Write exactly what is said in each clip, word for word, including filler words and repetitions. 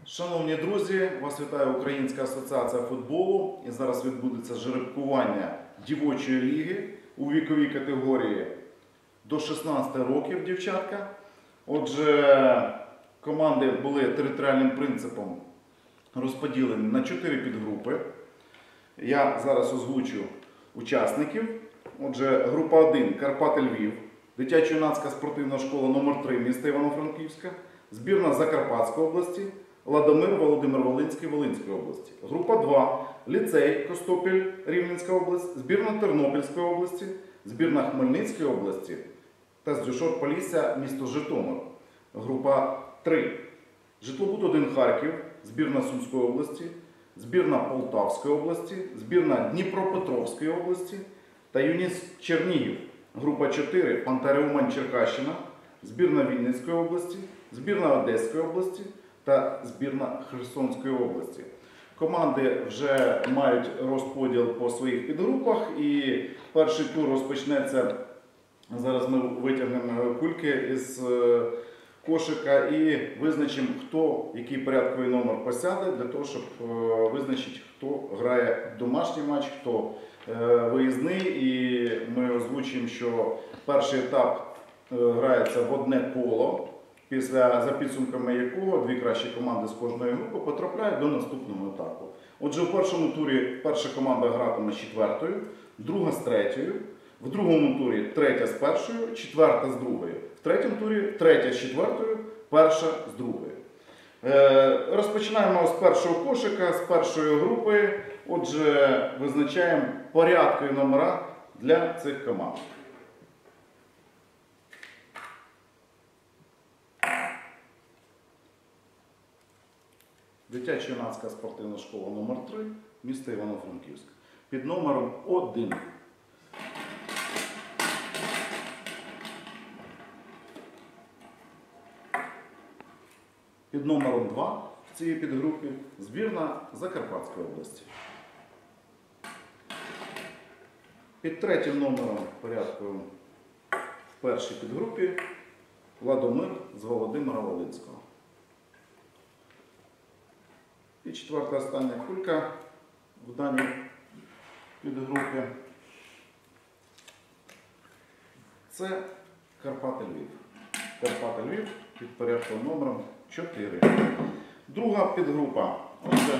Шановні друзі, вас вітає Українська асоціація футболу. І зараз відбудеться жеребкування дівочої ліги у віковій категорії до шістнадцяти років, дівчатка. Отже, команди були територіальним принципом розподілені на чотири підгрупи. Я зараз озвучу учасників. Отже, група один – Карпати Львів, дитячо-юнацька спортивна школа номер три міста Івано-Франківська, збірна Закарпатської області, Ладомир, Володимир Волинський, Волинської області. Група два – ліцей Костопіль, Рівненська область, збірна Тернопільської області, збірна Хмельницької області та Здюшор Полісся, місто Житомир. Група три – Житлобуд один Харків, збірна Сумської області, збірна Полтавської області, збірна Дніпропетровської області та Юніс Чернігів. Група чотири – Пантера Умань, Черкащина, збірна Вінницької області, збірна Одеської області та збірна Херсонської області. Команди вже мають розподіл по своїх підгрупах, і перший тур розпочнеться. Зараз ми витягнемо кульки із кошика і визначимо, хто який порядковий номер посяде, для того, щоб визначити, хто грає домашній матч, хто виїзний. І ми озвучимо, що перший етап грається в одне коло, після, за підсумками якого дві кращі команди з кожної групи потрапляють до наступного етапу. Отже, в першому турі перша команда гратиме з четвертою, друга з третьою, в другому турі третя з першою, четверта з другою, в третьому турі третя з четвертою, перша з другою. Е, розпочинаємо з першого кошика, з першої групи. Отже, визначаємо порядкові номера для цих команд. Дитячо-юнацька спортивна школа номер три міста Івано-Франківськ. Під номером один. Під номером два в цій підгрупі збірна Закарпатської області. Під третім номером порядковим в першій підгрупі Ладомир з Володимира Волинського. І четверта остання кулька в даній підгрупі це Карпати Львів. Карпати Львів під порядковим номером чотири. Друга підгрупа. Отже,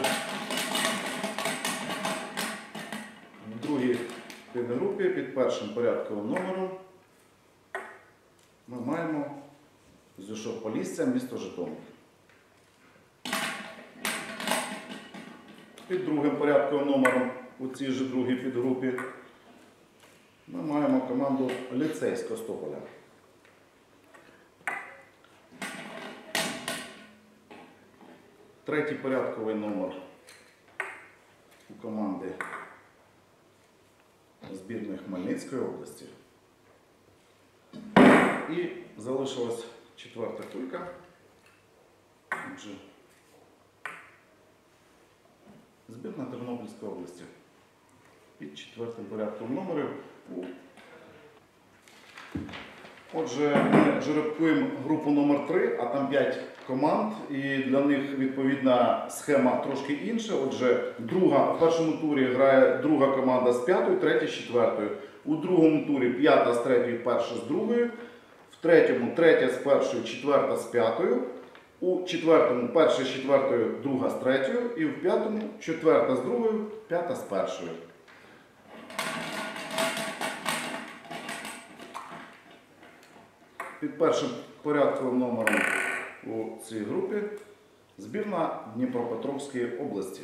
в другій підгрупі під першим порядковим номером ми маємо Здюшор Полісся, місто Житомир. Під другим порядковим номером у цій же другій підгрупі ми маємо команду ліцей з Костополя. Третій порядковий номер у команди збірної Хмельницької області. І залишилась четверта кулька. Отже, збірна Тернопільської області. Під четвертим порядком номерів. Отже, ми жеребкуємо групу номер три, а там п'ять команд, і для них відповідна схема трошки інша. Отже, друга, в першому турі грає друга команда з п'ятою, третя з четвертою. У другому турі п'ята з третьою, перша з другою. В третьому третя з першою, четверта з п'ятою. У четвертому перша з четвертою, друга з третьою. І в п'ятому четверта з другою, п'ята з першою. Під першим порядковим номером у цій групі збірна Дніпропетровської області.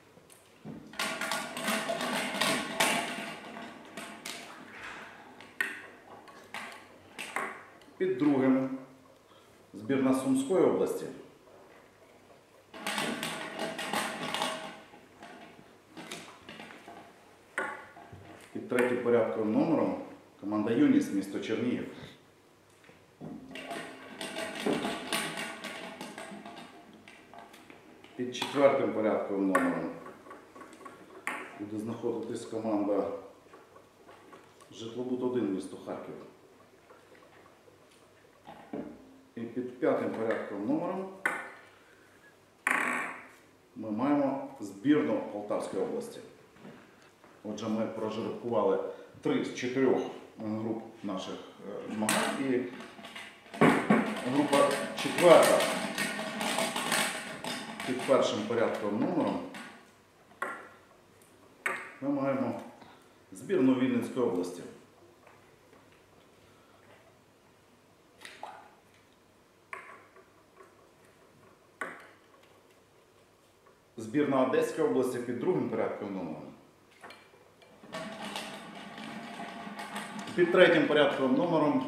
Під другим збірна Сумської області. Під третім порядковим номером команда Юніс, місто Чернігів. Під четвертим порядковим номером буде знаходитись команда Житлобуд один, місто Харків. І під п'ятим порядковим номером ми маємо збірну Полтавської області. Отже, ми прожеребкували три з чотирьох груп наших е, змагань і група четверта під першим порядковим номером ми маємо збірну Вінницької області. Збірна Одеської області під другим порядковим номером. Під третім порядковим номером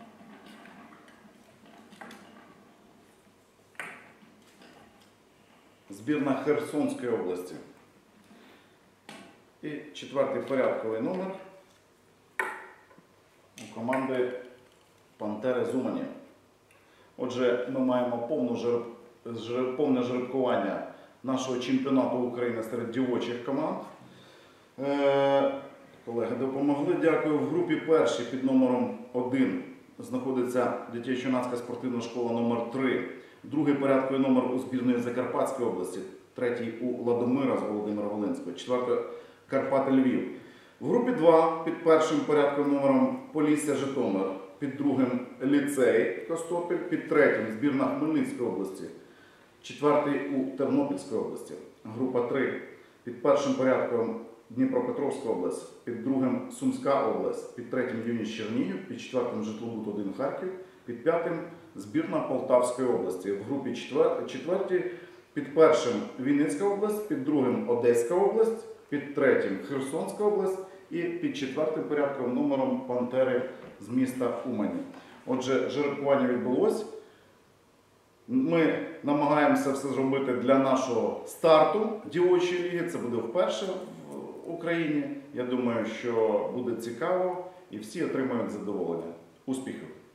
збірна Херсонської області. І четвертий порядковий номер у команди Пантери з Умані. Отже, ми маємо повну жереб... жереб... повне жеребкування нашого чемпіонату України серед дівочих команд. Е... Колеги допомогли. Дякую. В групі першій під номером один знаходиться дитячо-юнацька спортивна школа номер три. Другий порядковий номер у збірної Закарпатської області. Третій у Ладомира з Володимира Волинського. Четвертий Карпати Львів. В групі два під першим порядковим номером Полісся Житомир. Під другим Ліцей Костопіль. Під третім збірна Хмельницької області. Четвертий у Тернопільській області. Група три під першим порядком Дніпропетровська область, під другим Сумська область, під третім Юність Чернігів, під четвертим Житлобуд один Харків, під п'ятим збірна Полтавської області. В групі четвертій під першим Вінницька область, під другим Одеська область, під третім Херсонська область і під четвертим порядковим номером Пантери з міста Умані. Отже, жеребкування відбулось. Ми намагаємося все зробити для нашого старту дівочої ліги. Це буде вперше в Україні. Я думаю, що буде цікаво і всі отримають задоволення. Успіхів!